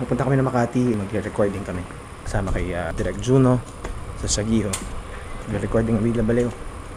Pupunta kami ng Makati, mag-recording kami. Kasama kay Direk Juno sa Sagiho. Mag-recording ang Villa Baleo.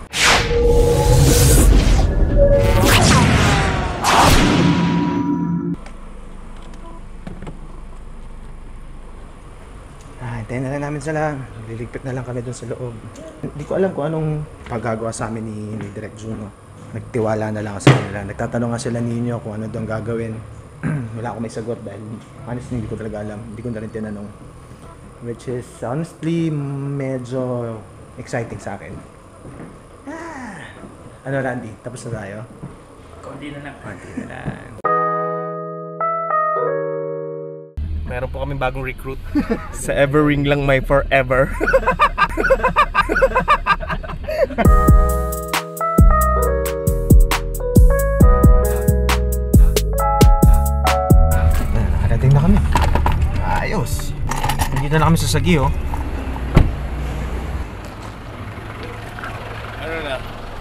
Hintayin na lang namin sila. Liligpit na lang kami dun sa loob. Hindi ko alam kung anong paggagawa sa amin ni Direk Juno. Nagtiwala na lang ako sa kanila. Nagtatanong nga sila ninyo kung ano doon gagawin. Wala akong may sagot dahil honestly hindi ko talaga alam. Hindi ko na rin tinanong. Which is honestly medyo exciting sa akin. Ano Randy? Tapos na tayo? Konti na lang. Konti na lang. Meron po kaming bagong recruit. Sa Everring lang my forever. Nakarating na kami. Ayos. Nandito na kami sa Sagiho. Ano na?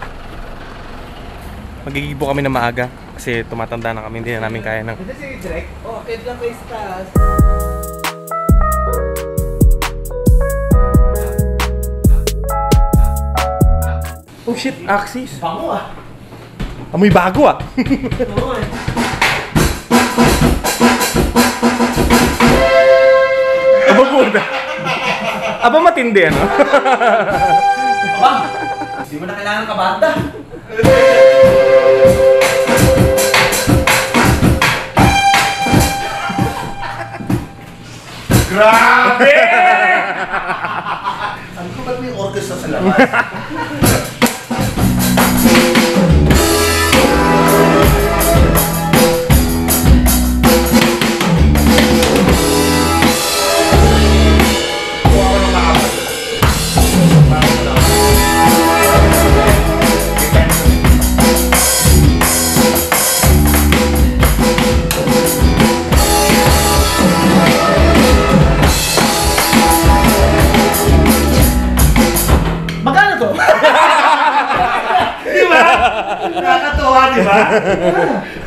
Magigibo kami na maaga. Kasi tumatanda na kami, hindi na namin kaya ng... Ito si Direk? Oh, kahit lang kayo sa taas. Oh shit, Axis! Bango ah! Amoy bago ah! Oo eh. Aba puta! Aba matindi ano? Aba! Hindi mo na kailangan kabanda. Grabe! Ano ko ba't may orchestra sa labas? Magkano to? Di ba? Nakakatuwa, di ba?